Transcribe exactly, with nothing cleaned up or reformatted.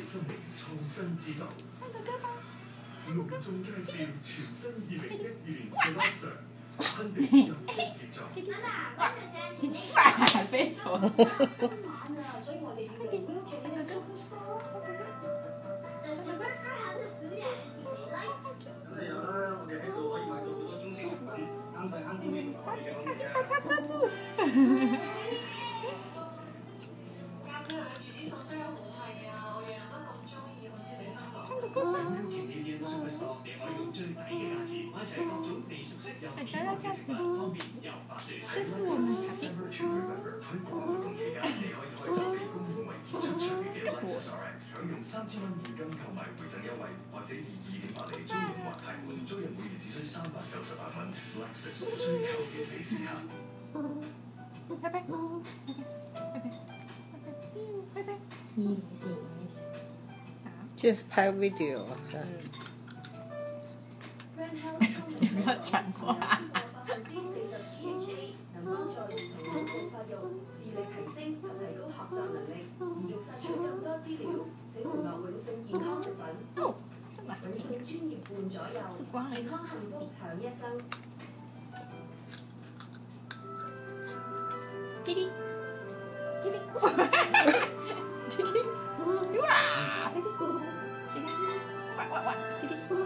生命創新之道。 唱個歌吧。 隆重介紹全新二零一二年嘅 Monster， 肯定有傑作。 哇！快飛咗。 所以我哋要用 Will Kate 嘅 Superstar。The Superstar has a food attitude they like。咁有啦，我哋喺度可以買到好多中式食品，啱晒啱啲咩同我哋嘅口味嘅。 快揸住！ 家姐你煮啲餸真係好係啊！我樣樣都咁中意，好似你香港。 唱個歌吧。 Will Kate Superstar， 你可以用最低嘅價錢買齊各種你熟悉又健康嘅食物，方便又划算。喺 Lexus December to November 推廣活動期間，你可以開走比公眾為傑出卓越嘅 Lexus R X， 享用三千蚊現金購買回贈優惠，或者以二點八厘租用或貸款，租人每月只需三百九十八蚊。Lexus 追求嘅你時刻。 拜拜。拜拜。拜拜。Easy easy。 就是拍 video 是吧？ 不要講話。 百分之四十 P H A 能幫助兒童腦部發育、視力提升及提高學習能力。而要索取更多資料，請聯絡永信健康食品。永信專業伴左右，健康幸福享一生。 滴滴，滴滴，滴滴，哇！滴滴，滴滴，哇哇哇！滴滴。